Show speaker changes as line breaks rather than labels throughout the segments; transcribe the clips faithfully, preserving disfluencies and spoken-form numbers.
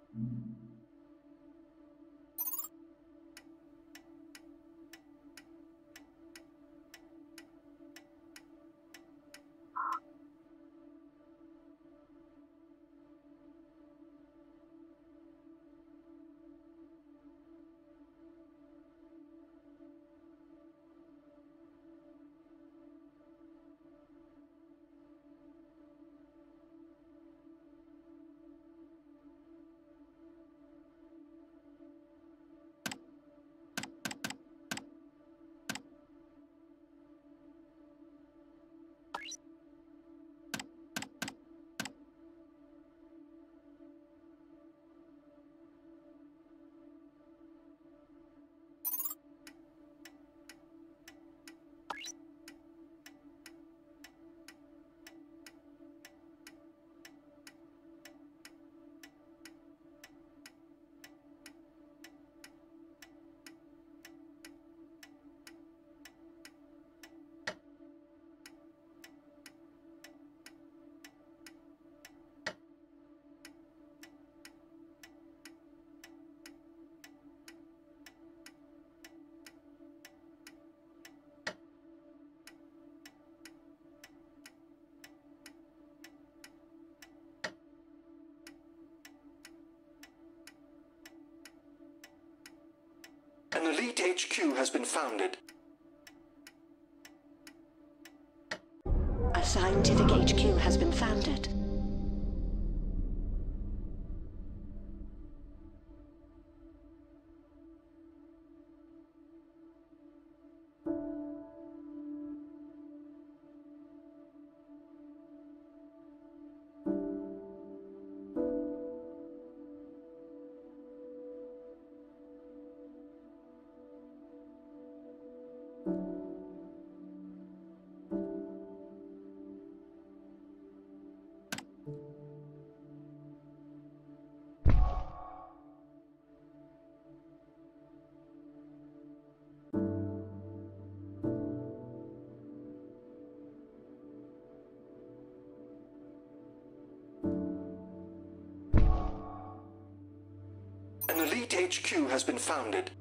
An elite H Q has been founded.
A scientific H Q has been founded.
An elite H Q has been founded.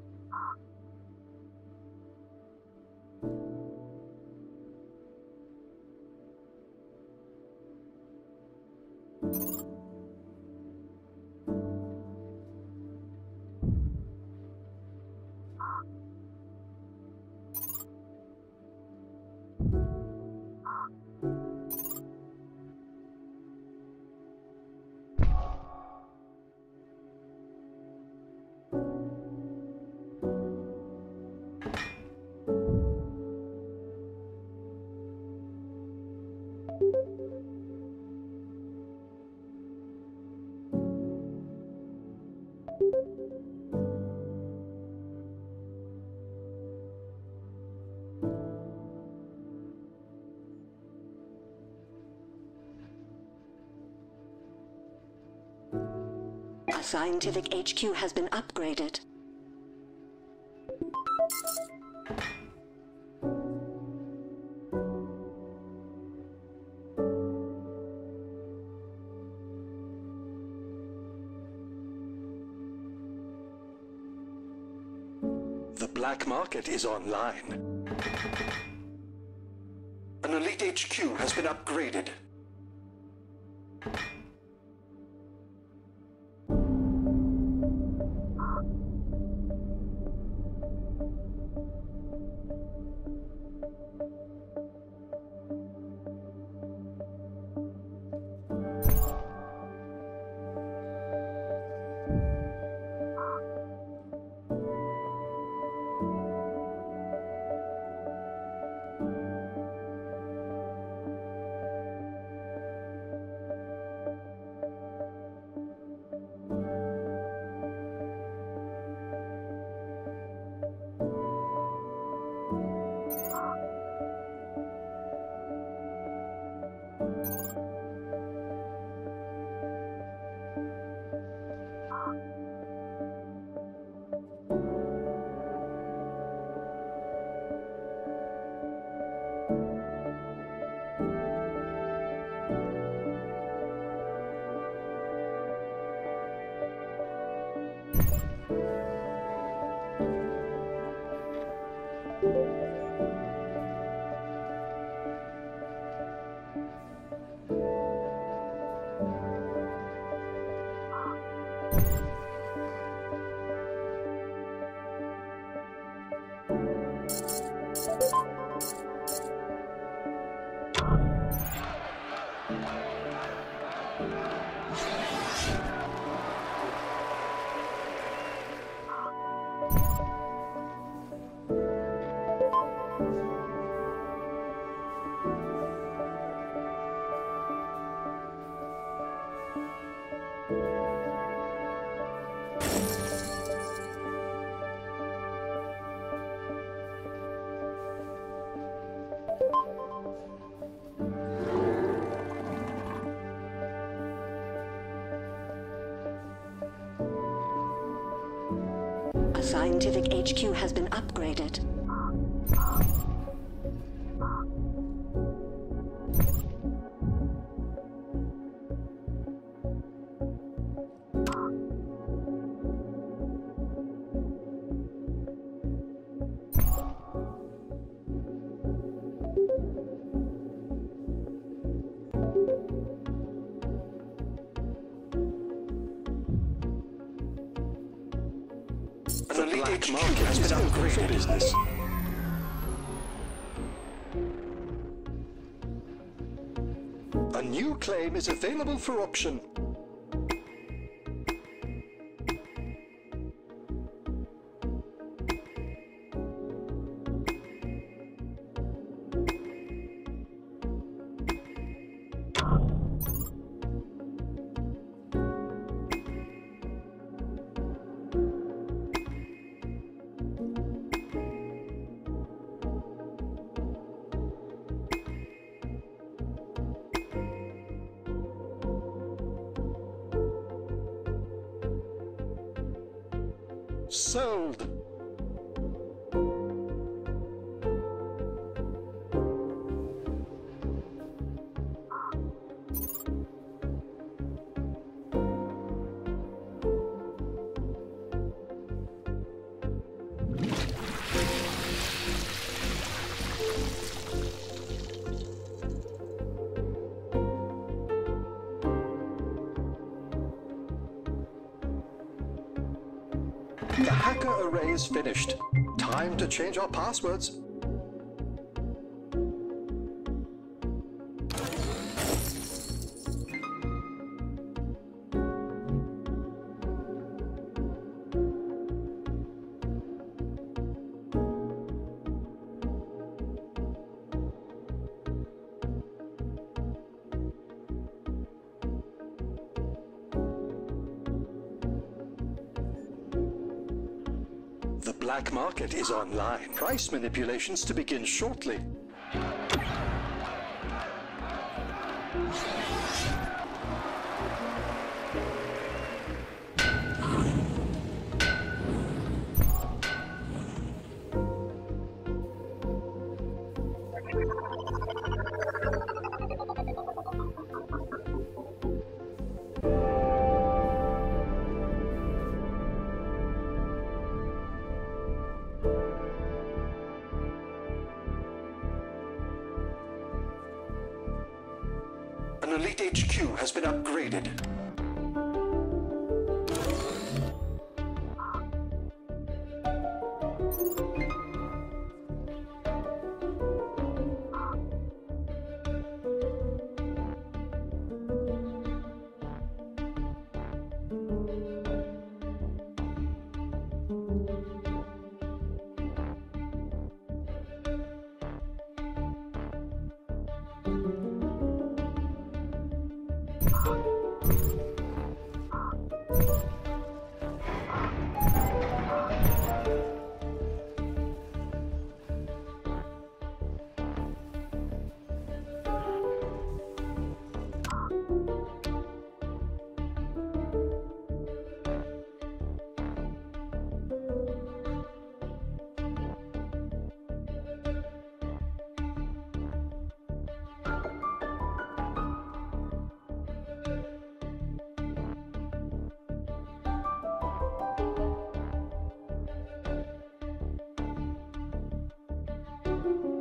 A scientific H Q has been upgraded.
The black market is online. An elite H Q has been upgraded.
A scientific H Q has been upgraded.
The black market has been upgraded for business. A new claim is available for auction. Sold. The hacker array is finished. Time to change our passwords. The black market is online. Price manipulations to begin shortly. An elite H Q has been upgraded.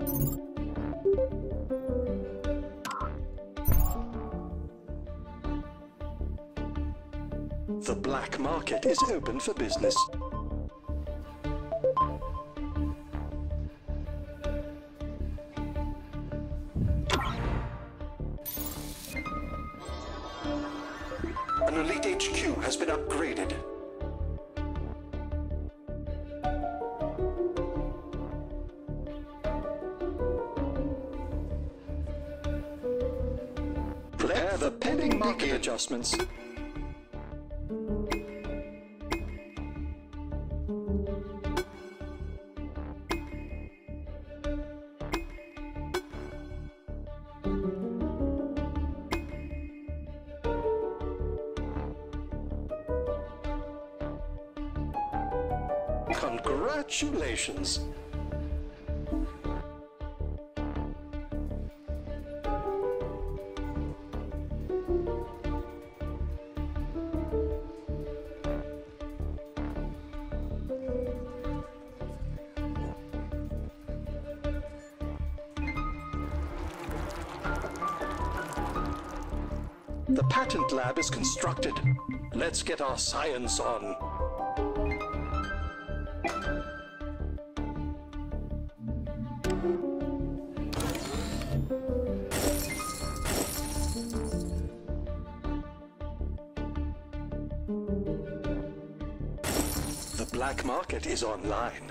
The black market is open for business. An elite H Q has been upgraded. Prepare the pending market adjustments. Congratulations! The patent lab is constructed. Let's get our science on. The black market is online.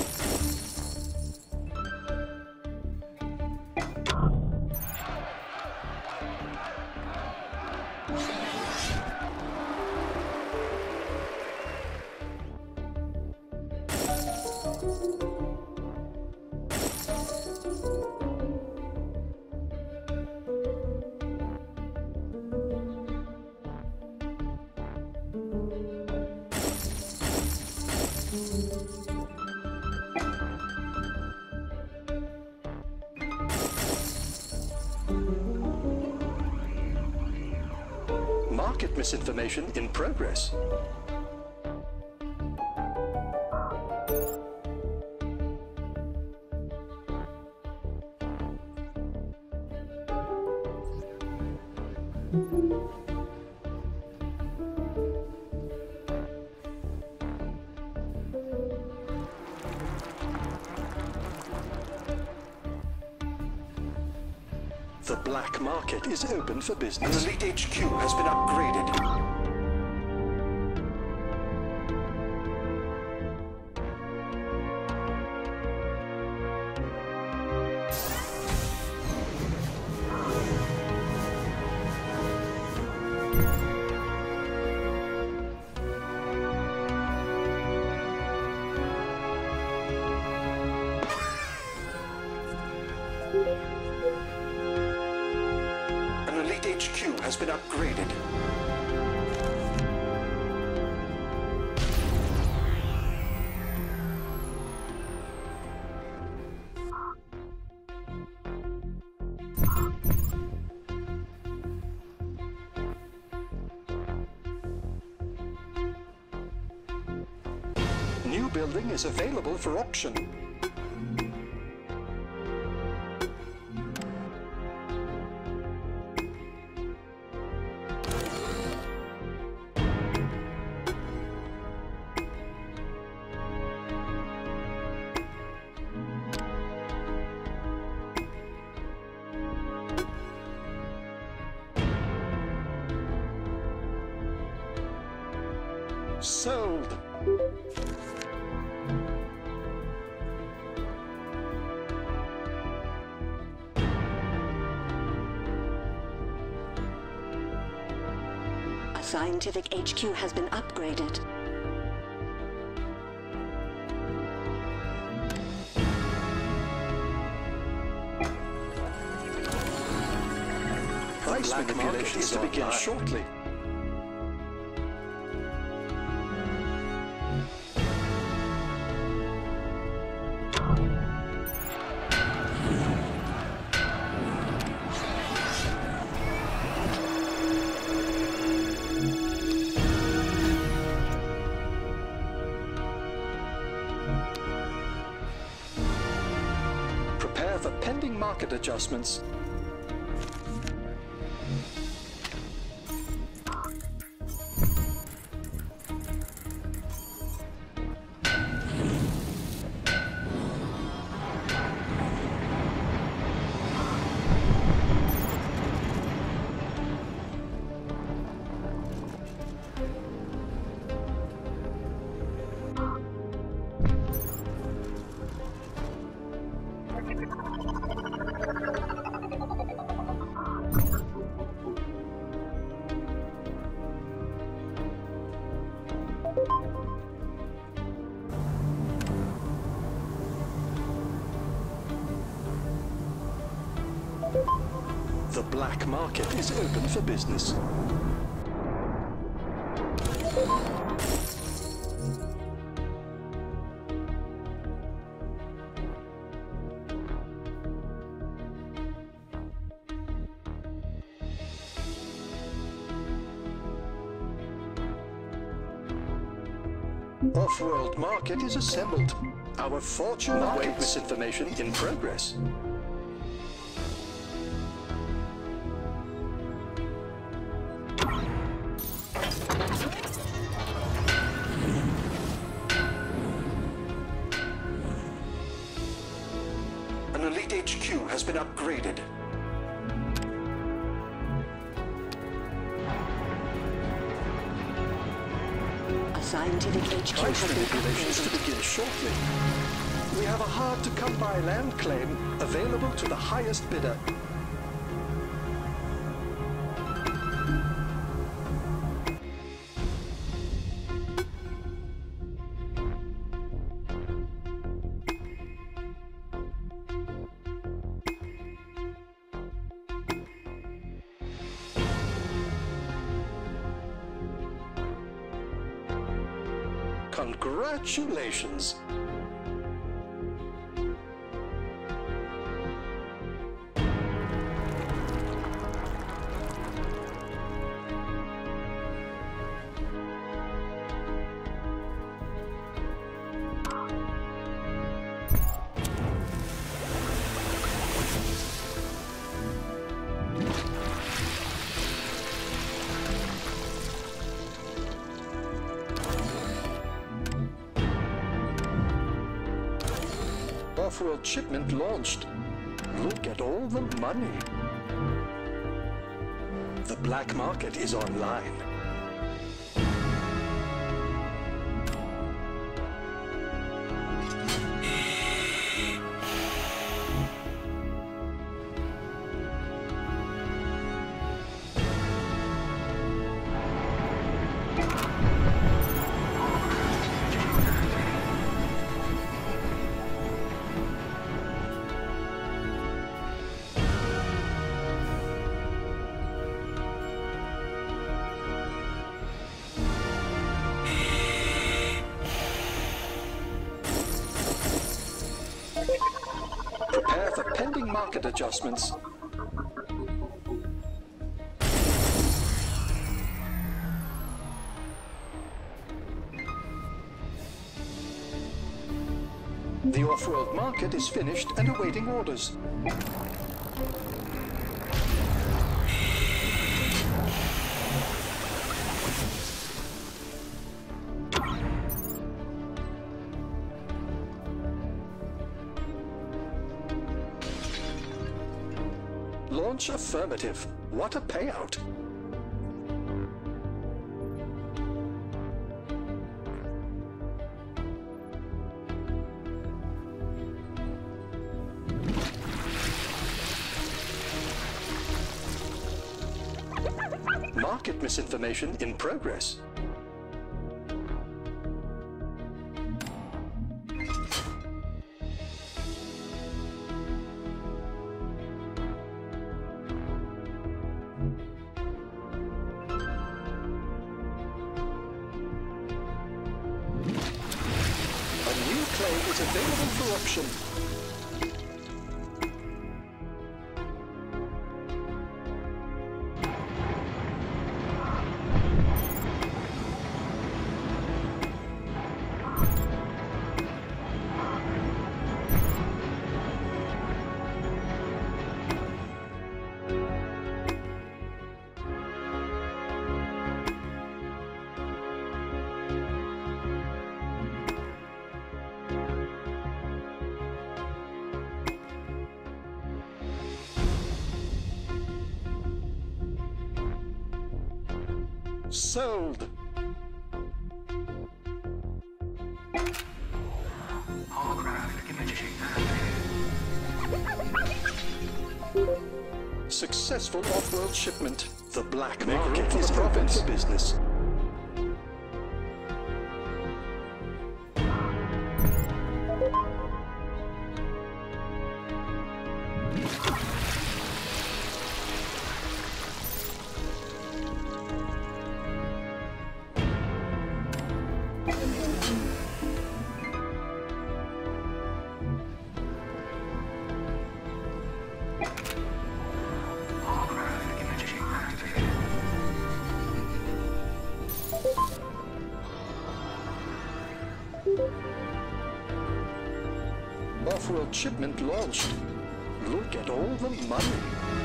Market misinformation in progress. The black market is open for business. An elite H Q has been upgraded. H Q has been upgraded. New building is available for auction. Sold.
A scientific H Q has been upgraded.
Price manipulation is to begin shortly. The market adjustments. The black market is open for business. Off-world market is assembled. Our fortune awaits. Misinformation in progress. An elite H Q has been upgraded.
A scientific H Q
Price
has been
manipulations to
upgraded.
begin shortly. We have a hard-to-come-by land claim available to the highest bidder. Congratulations! Off-world shipment launched. Look at all the money. The black market is online. Prepare for pending market adjustments. The off-world market is finished and awaiting orders. Launch affirmative. What a payout! Market misinformation in progress. Is available for option. Sold. Successful off-world shipment. The black market is open for business. Off-world shipment launched. Look at all the money.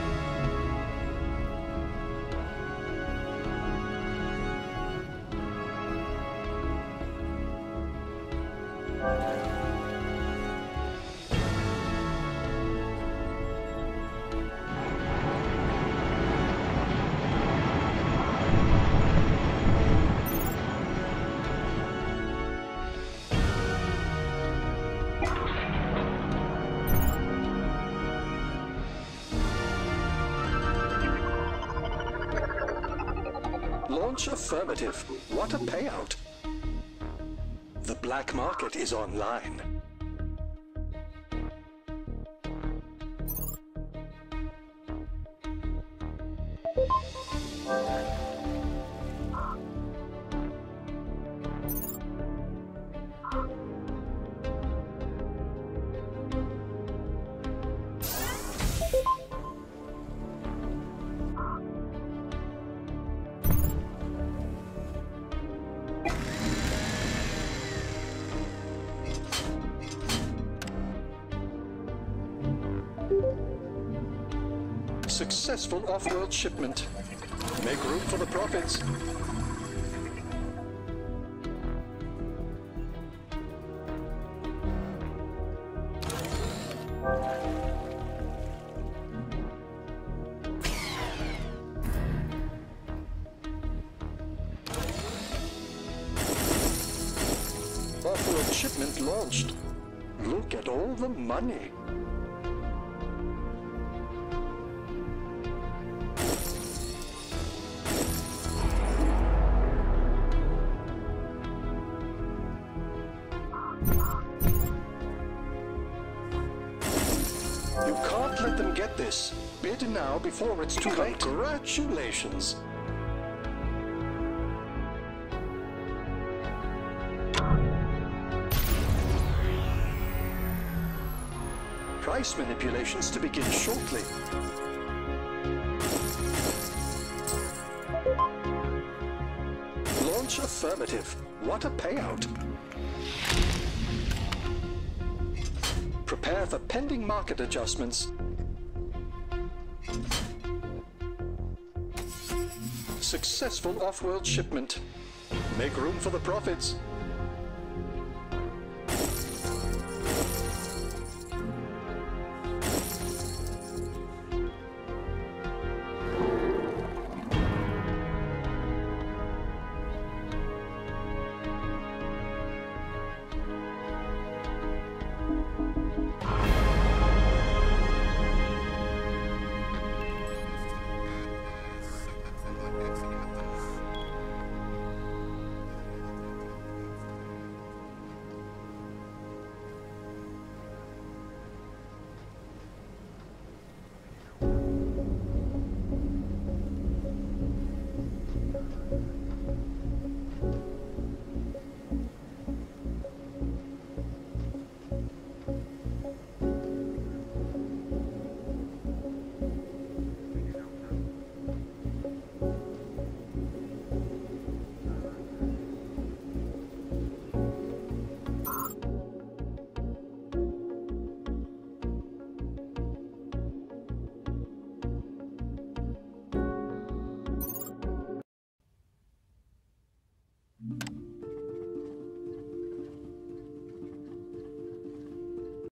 Launch affirmative. What a payout. The black market is online. Successful off-world shipment. Make room for the profits. Off-world shipment launched. Look at all the money. You can't let them get this. Bid now before it's too late. Congratulations. Price manipulations to begin shortly. Launch affirmative. What a payout. Prepare for pending market adjustments. Successful off-world shipment. Make room for the profits.